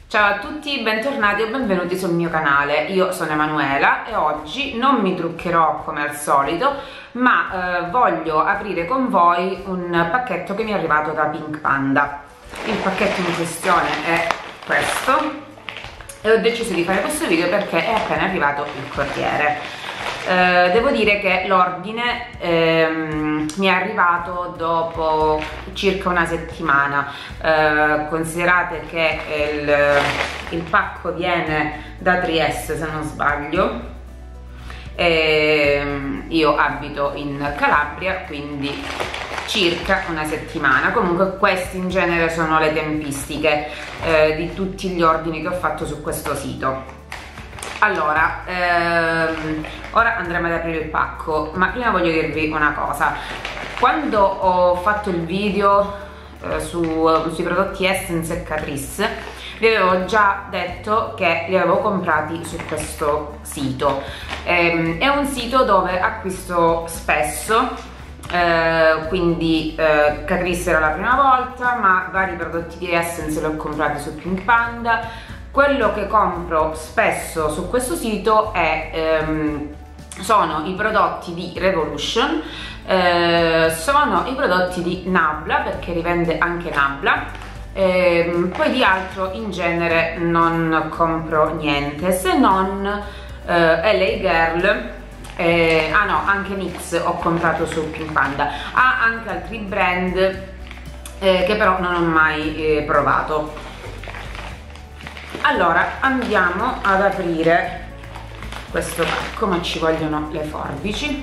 Ciao a tutti, bentornati o benvenuti sul mio canale. Io sono Emanuela e oggi non mi truccherò come al solito, ma voglio aprire con voi un pacchetto che mi è arrivato da Pink Panda. Il pacchetto in questione è questo e ho deciso di fare questo video perché è appena arrivato il corriere. Devo dire che l'ordine mi è arrivato dopo circa una settimana. Considerate che il pacco viene da Trieste, se non sbaglio, io abito in Calabria, quindi circa una settimana. Comunque queste in genere sono le tempistiche di tutti gli ordini che ho fatto su questo sito. Allora, ora andremo ad aprire il pacco, ma prima voglio dirvi una cosa. Quando ho fatto il video sui prodotti Essence e Catrice, vi avevo già detto che li avevo comprati su questo sito. È un sito dove acquisto spesso, quindi Catrice era la prima volta, ma vari prodotti di Essence li ho comprati su Pink Panda. Quello che compro spesso su questo sito sono i prodotti di Revolution, sono i prodotti di Nabla, perché rivende anche Nabla, poi di altro in genere non compro niente, se non LA Girl, no, anche NYX ho comprato su Pink Panda, ha anche altri brand che però non ho mai provato. Allora andiamo ad aprire questo pacco, ma ci vogliono le forbici.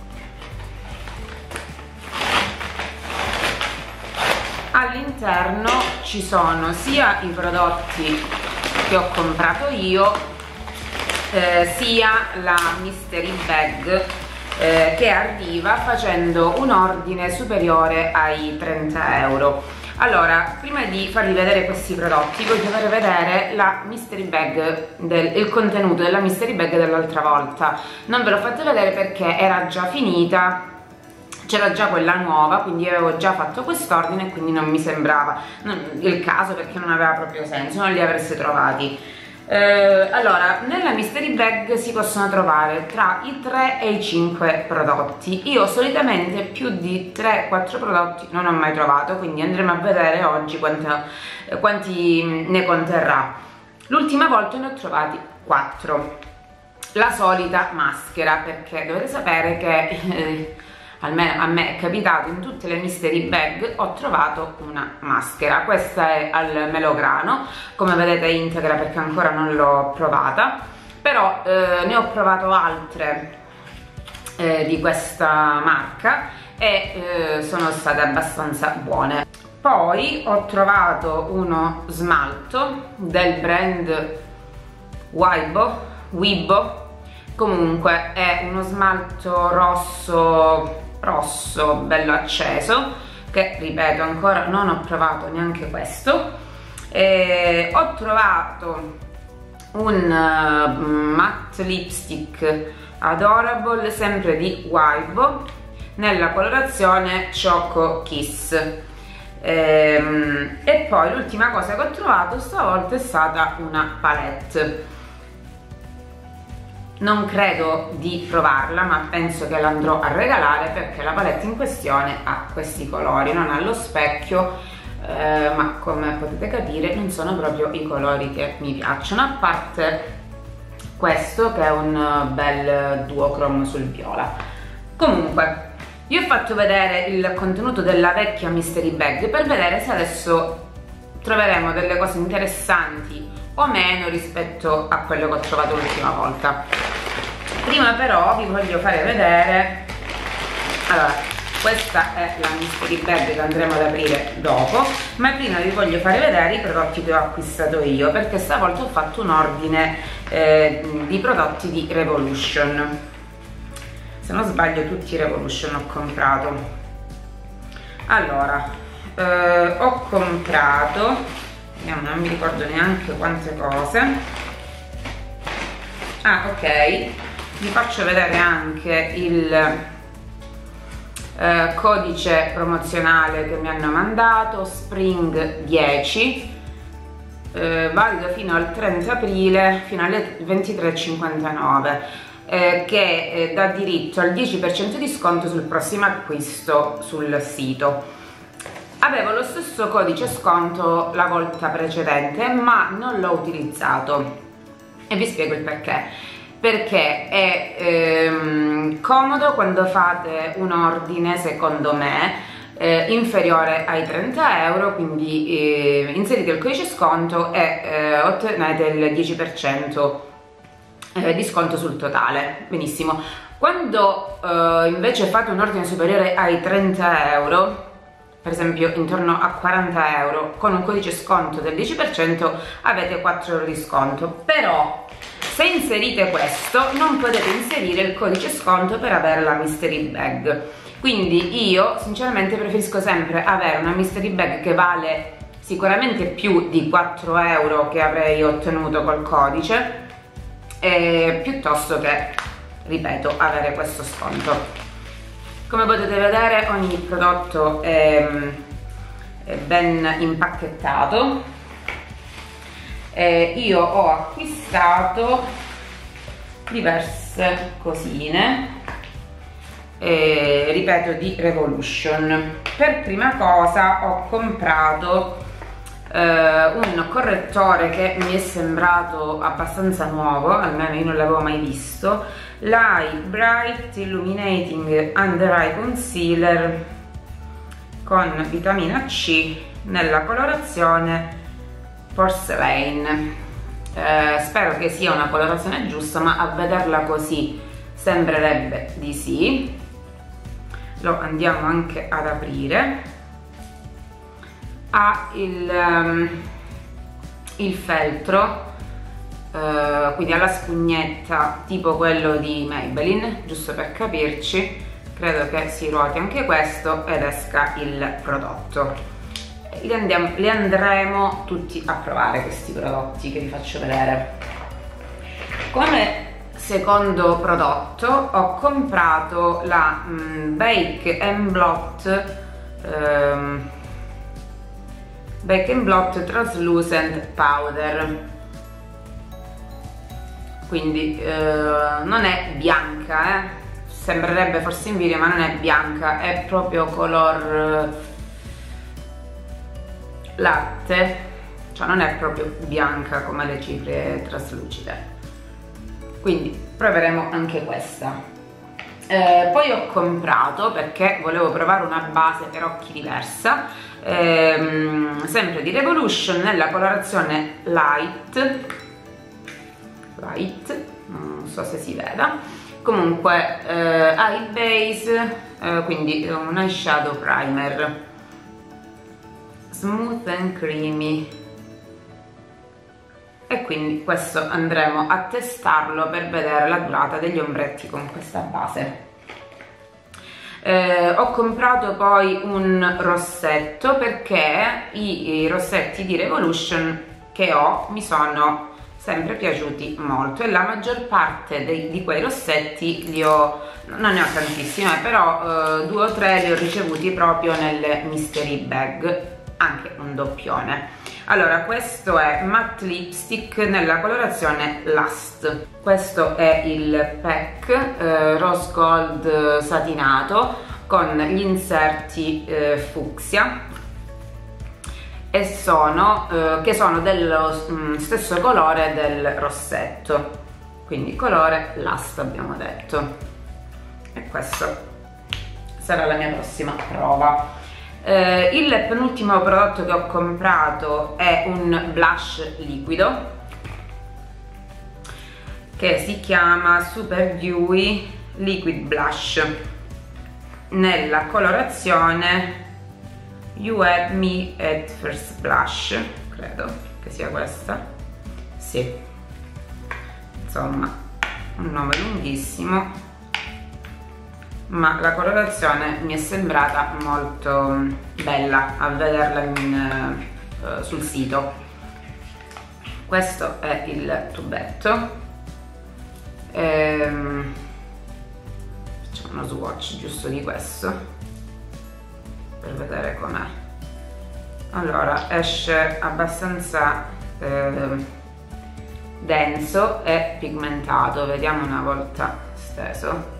All'interno ci sono sia i prodotti che ho comprato io, sia la mystery bag che arriva facendo un ordine superiore ai 30 euro. Allora, prima di farvi vedere questi prodotti voglio far vedere la mystery bag, il contenuto della mystery bag dell'altra volta. Non ve l'ho fatto vedere perché era già finita, c'era già quella nuova, quindi avevo già fatto quest'ordine e quindi non mi sembrava il caso, perché non aveva proprio senso, non li avreste trovati. Allora, nella mystery bag si possono trovare tra i 3 e i 5 prodotti. Io solitamente più di 3-4 prodotti non ho mai trovato, quindi andremo a vedere oggi quanti ne conterrà. L'ultima volta ne ho trovati 4. La solita maschera, perché dovete sapere che almeno a me è capitato, in tutte le mystery bag ho trovato una maschera. Questa è al melograno, come vedete è integra perché ancora non l'ho provata, però ne ho provato altre di questa marca e sono state abbastanza buone. Poi ho trovato uno smalto del brand Weibo, comunque è uno smalto rosso bello acceso, che ripeto ancora non ho provato neanche questo. Ho trovato un matte lipstick Adorable, sempre di Weibo, nella colorazione Choco Kiss. E poi l'ultima cosa che ho trovato stavolta è stata una palette. Non credo di provarla, ma penso che l'andrò a regalare, perché la palette in questione ha questi colori, non ha lo specchio, ma come potete capire non sono proprio i colori che mi piacciono, a parte questo che è un bel duochrome sul viola. Comunque, vi ho fatto vedere il contenuto della vecchia mystery bag per vedere se adesso troveremo delle cose interessanti o meno rispetto a quello che ho trovato l'ultima volta. Prima però vi voglio fare vedere, allora questa è la mystery bag che andremo ad aprire dopo, ma prima vi voglio fare vedere i prodotti che ho acquistato io, perché stavolta ho fatto un ordine di prodotti di Revolution. Se non sbaglio tutti Revolution ho comprato. Allora, ho comprato, non mi ricordo neanche quante cose. Ah, ok, vi faccio vedere anche il codice promozionale che mi hanno mandato, Spring 10, valido fino al 30 aprile fino alle 23:59, che dà diritto al 10% di sconto sul prossimo acquisto sul sito. Avevo lo stesso codice sconto la volta precedente, ma non l'ho utilizzato e vi spiego il perché è comodo quando fate un ordine, secondo me, inferiore ai 30 euro, quindi inserite il codice sconto e ottenete il 10% di sconto sul totale. Benissimo. Quando invece fate un ordine superiore ai 30 euro, per esempio intorno a 40 euro, con un codice sconto del 10% avete 4 euro di sconto. Però se inserite questo non potete inserire il codice sconto per avere la mystery bag. Quindi io sinceramente preferisco sempre avere una mystery bag che vale sicuramente più di 4 euro che avrei ottenuto col codice, piuttosto che, ripeto, avere questo sconto. Come potete vedere ogni prodotto è ben impacchettato. Io ho acquistato diverse cosine, ripeto, di Revolution. Per prima cosa ho comprato un correttore che mi è sembrato abbastanza nuovo, almeno io non l'avevo mai visto, l'Eye Bright Illuminating Under Eye Concealer con vitamina C nella colorazione Porcelain. Spero che sia una colorazione giusta, ma a vederla così sembrerebbe di sì. Lo andiamo anche ad aprire. Ha il feltro, quindi ha la spugnetta tipo quello di Maybelline, giusto per capirci. Credo che si ruoti anche questo ed esca il prodotto. Li andremo tutti a provare, questi prodotti che vi faccio vedere. Come secondo prodotto ho comprato la Bake and Blot Translucent Powder. Quindi non è bianca, sembrerebbe forse in video, ma non è bianca, è proprio color latte, cioè non è proprio bianca come le ciprie traslucide. Quindi proveremo anche questa. Poi ho comprato, perché volevo provare una base per occhi diversa, sempre di Revolution nella colorazione light, non so se si veda, comunque eye base, quindi un eyeshadow primer smooth and creamy, e quindi questo andremo a testarlo per vedere la durata degli ombretti con questa base. Ho comprato poi un rossetto, perché i rossetti di Revolution che ho mi sono sempre piaciuti molto, e la maggior parte di quei rossetti li ho, non ne ho tantissime, però 2 o 3 li ho ricevuti proprio nelle mystery bag, anche un doppione. Allora, questo è matte lipstick nella colorazione Lust. Questo è il pack rose gold satinato con gli inserti fucsia, e che sono dello stesso colore del rossetto, quindi colore Lust abbiamo detto, e questo sarà la mia prossima prova. Il penultimo prodotto che ho comprato è un blush liquido che si chiama Super Dewy Liquid Blush nella colorazione You Had Me at First Blush, credo che sia questa, sì, insomma un nome lunghissimo, ma la colorazione mi è sembrata molto bella a vederla sul sito. Questo è il tubetto, facciamo uno swatch giusto di questo per vedere com'è. Allora, esce abbastanza denso e pigmentato. Vediamo una volta steso.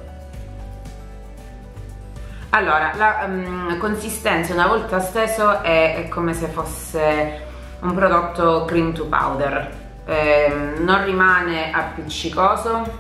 Allora, la consistenza una volta steso è come se fosse un prodotto cream to powder, non rimane appiccicoso,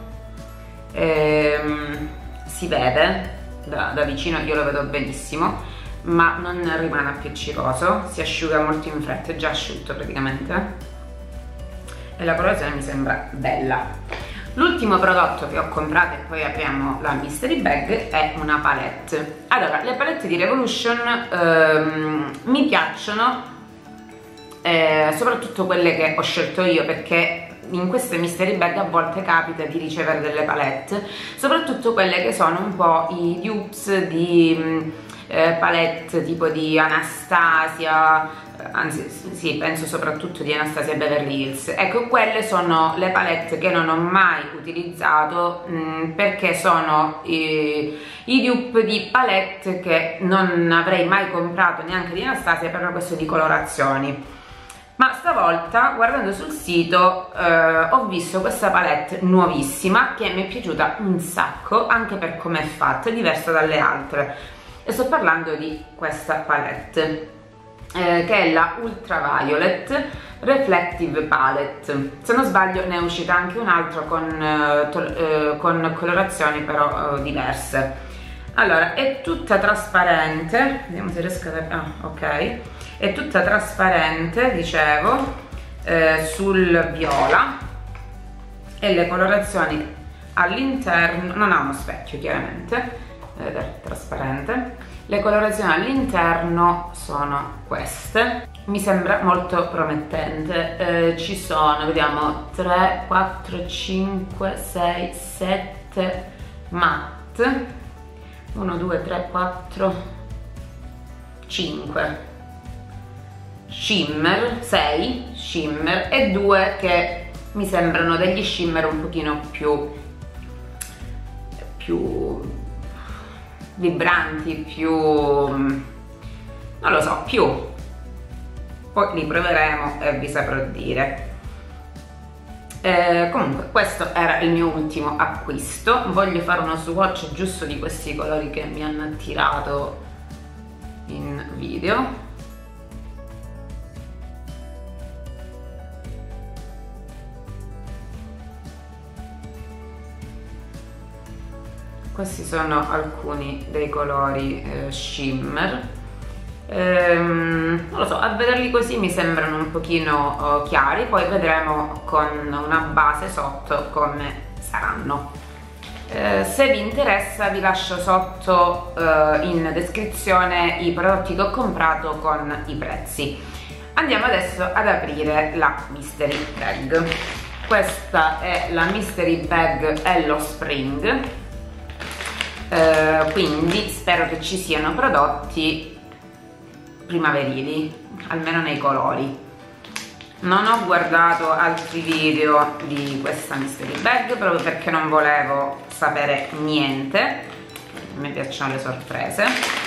si vede da vicino, io lo vedo benissimo, ma non rimane appiccicoso, si asciuga molto in fretta, è già asciutto praticamente, e la colorazione mi sembra bella. L'ultimo prodotto che ho comprato, e poi apriamo la mystery bag, è una palette. Allora, le palette di Revolution mi piacciono, soprattutto quelle che ho scelto io, perché in queste mystery bag a volte capita di ricevere delle palette, soprattutto quelle che sono un po' i dupes di palette tipo di Anastasia, anzi sì, penso soprattutto di Anastasia Beverly Hills. Ecco, quelle sono le palette che non ho mai utilizzato, perché sono i dupe di palette che non avrei mai comprato neanche di Anastasia per una questione di colorazioni. Ma stavolta, guardando sul sito, ho visto questa palette nuovissima che mi è piaciuta un sacco, anche per come è fatta, è diversa dalle altre, e sto parlando di questa palette, che è la Ultraviolet Reflective Palette. Se non sbaglio ne è uscita anche un'altra con colorazioni però diverse. Allora, è tutta trasparente, vediamo se riesco a... ok, è tutta trasparente, dicevo, sul viola, e le colorazioni all'interno, non ha uno specchio chiaramente, vedete, trasparente. Le colorazioni all'interno sono queste, mi sembra molto promettente. Ci sono, vediamo, 3, 4, 5, 6, 7 matte, 1, 2, 3, 4, 5 shimmer, 6 shimmer e 2 che mi sembrano degli shimmer un pochino più vibranti, più, non lo so, più, poi li proveremo e vi saprò dire. Comunque questo era il mio ultimo acquisto. Voglio fare uno swatch giusto di questi colori che mi hanno attirato in video. Questi sono alcuni dei colori shimmer. Non lo so, a vederli così mi sembrano un pochino chiari, poi vedremo con una base sotto come saranno. Se vi interessa vi lascio sotto in descrizione i prodotti che ho comprato con i prezzi. Andiamo adesso ad aprire la mystery bag. Questa è la mystery bag Hello Spring. Quindi spero che ci siano prodotti primaverili, almeno nei colori. Non ho guardato altri video di questa mystery bag proprio perché non volevo sapere niente, a me piacciono le sorprese.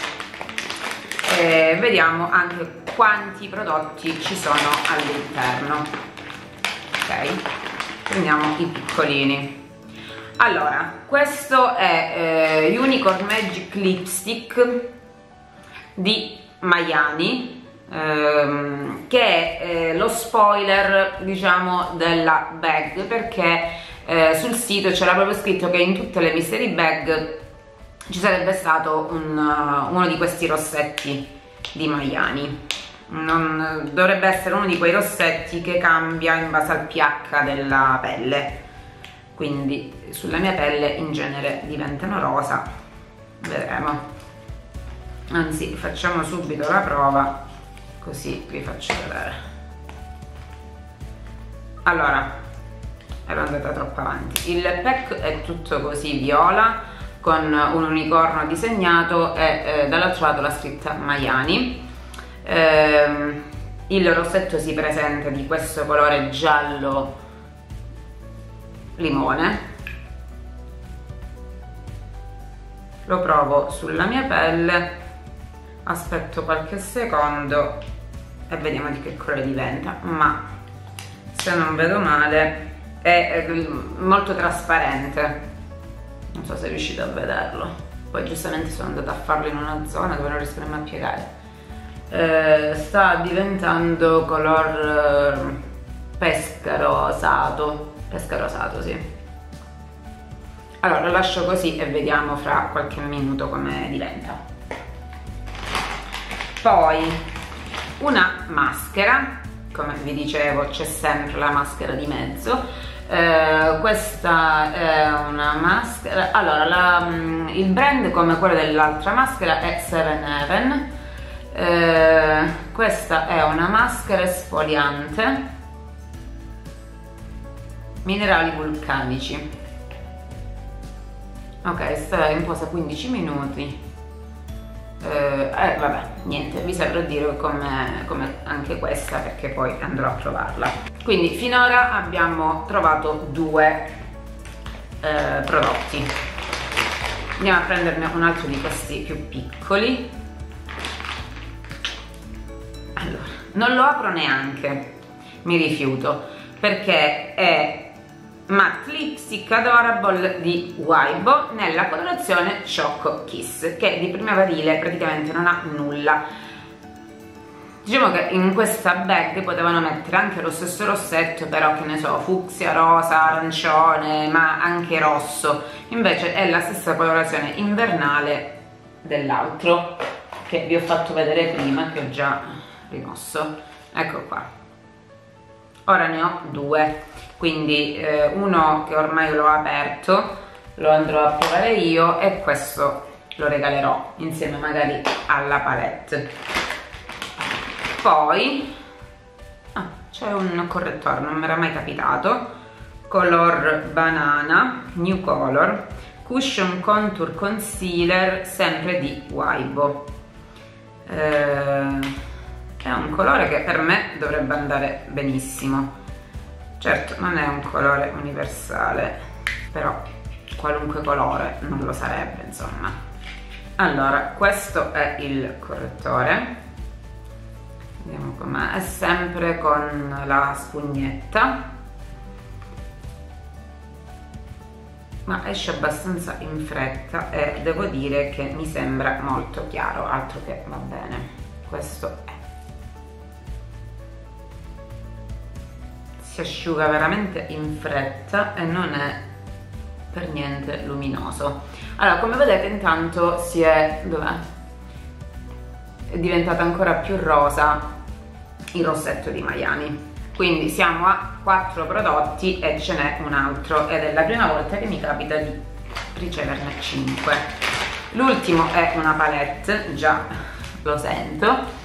Vediamo anche quanti prodotti ci sono all'interno. Ok, prendiamo i piccolini. Allora, questo è Unicorn Magic Lipstick di Mayani, che è lo spoiler, diciamo, della bag, perché sul sito c'era proprio scritto che in tutte le mystery bag ci sarebbe stato uno di questi rossetti di Mayani. Dovrebbe essere uno di quei rossetti che cambia in base al pH della pelle, quindi sulla mia pelle in genere diventano rosa, vedremo. Anzi, facciamo subito la prova così vi faccio vedere. Allora, ero andata troppo avanti. Il pack è tutto così viola con un unicorno disegnato e dall'altro lato la scritta Mayani. Il rossetto si presenta di questo colore giallo limone. Lo provo sulla mia pelle, aspetto qualche secondo e vediamo di che colore diventa, ma se non vedo male è molto trasparente, non so se riuscite a vederlo, poi giustamente sono andata a farlo in una zona dove non riesco nemmeno a piegare. Sta diventando color pesca rosato, sì. Allora lo lascio così e vediamo fra qualche minuto come diventa. Poi una maschera, come vi dicevo c'è sempre la maschera di mezzo. Questa è una maschera, allora il brand come quello dell'altra maschera è Seven Heaven. Questa è una maschera esfoliante minerali vulcanici. Ok, sta in posa 15 minuti. Vabbè, niente, vi saprò dire come anche questa, perché poi andrò a provarla. Quindi finora abbiamo trovato due prodotti. Andiamo a prenderne un altro di questi più piccoli. Allora, non lo apro neanche, mi rifiuto, perché è Matte Lipstick Adorable di Waibo nella colorazione Choco Kiss, che di prima barile praticamente non ha nulla. Diciamo che in questa bag potevano mettere anche lo stesso rossetto, però che ne so, fucsia, rosa, arancione, ma anche rosso. Invece è la stessa colorazione invernale dell'altro che vi ho fatto vedere prima, che ho già rimosso. Ecco qua. Ora ne ho due, quindi uno che ormai l'ho aperto, lo andrò a provare io, e questo lo regalerò insieme magari alla palette. Poi c'è un correttore, non mi era mai capitato, color banana, new color, cushion contour concealer, sempre di Waibo. È un colore che per me dovrebbe andare benissimo. Certo non è un colore universale, però qualunque colore non lo sarebbe, insomma. Allora, questo è il correttore, vediamo com'è, è sempre con la spugnetta, ma esce abbastanza in fretta e devo dire che mi sembra molto chiaro, altro che va bene. Questo è, si asciuga veramente in fretta e non è per niente luminoso. Allora, come vedete intanto dov'è? È diventato ancora più rosa il rossetto di Miami. Quindi siamo a 4 prodotti e ce n'è un altro, ed è la prima volta che mi capita di riceverne 5. L'ultimo è una palette, già lo sento,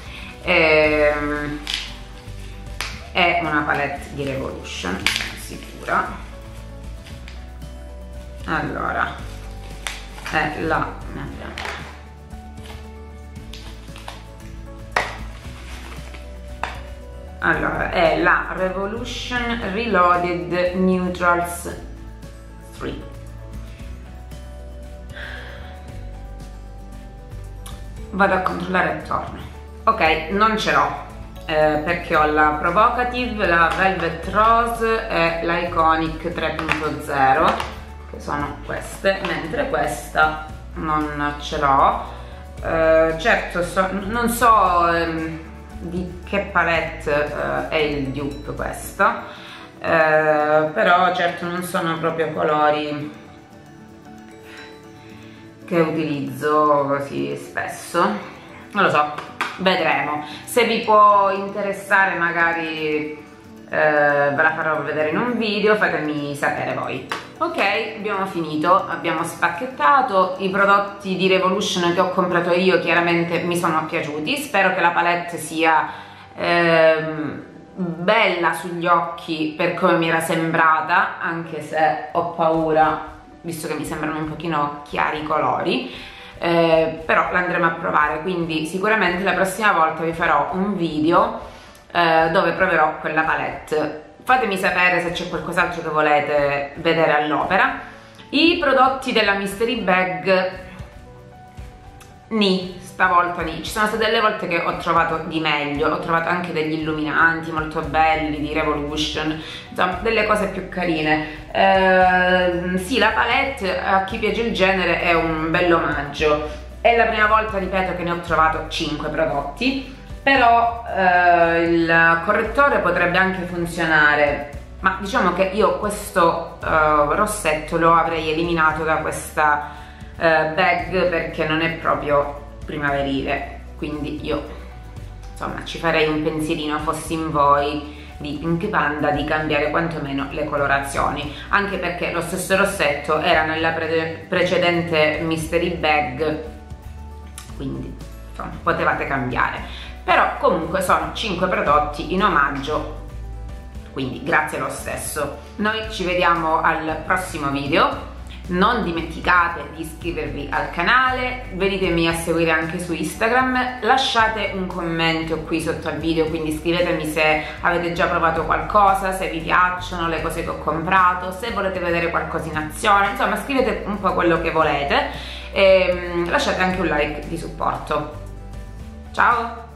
è una palette di Revolution, sono sicura. Allora, è è la Revolution Reloaded Neutrals 3. Vado a controllare attorno. Ok, non ce l'ho, perché ho la Provocative, la Velvet Rose e la Iconic 3.0, che sono queste, mentre questa non ce l'ho. Certo, non so di che palette è il dupe questa, però certo non sono proprio colori che utilizzo così spesso, non lo so, vedremo. Se vi può interessare magari ve la farò vedere in un video, fatemi sapere voi. Ok, abbiamo finito, abbiamo spacchettato. I prodotti di Revolution che ho comprato io chiaramente mi sono piaciuti, spero che la palette sia bella sugli occhi per come mi era sembrata, anche se ho paura, visto che mi sembrano un pochino chiari i colori, però l'andremo a provare, quindi sicuramente la prossima volta vi farò un video dove proverò quella palette. Fatemi sapere se c'è qualcos'altro che volete vedere all'opera. I prodotti della Mystery Bag stavolta ci sono state delle volte che ho trovato di meglio, ho trovato anche degli illuminanti molto belli di Revolution, insomma delle cose più carine. Sì, la palette a chi piace il genere è un bel omaggio. È la prima volta, ripeto, che ne ho trovato 5 prodotti, però il correttore potrebbe anche funzionare, ma diciamo che io questo rossetto lo avrei eliminato da questa bag perché non è proprio primaverile, quindi io insomma ci farei un pensierino, fossi in voi di Pink Panda, di cambiare quantomeno le colorazioni, anche perché lo stesso rossetto era nella precedente mystery bag, quindi insomma potevate cambiare. Però comunque sono 5 prodotti in omaggio, quindi grazie lo stesso. Noi ci vediamo al prossimo video. Non dimenticate di iscrivervi al canale, venitemi a seguire anche su Instagram, lasciate un commento qui sotto al video, quindi scrivetemi se avete già provato qualcosa, se vi piacciono le cose che ho comprato, se volete vedere qualcosa in azione, insomma scrivete un po' quello che volete e lasciate anche un like di supporto. Ciao!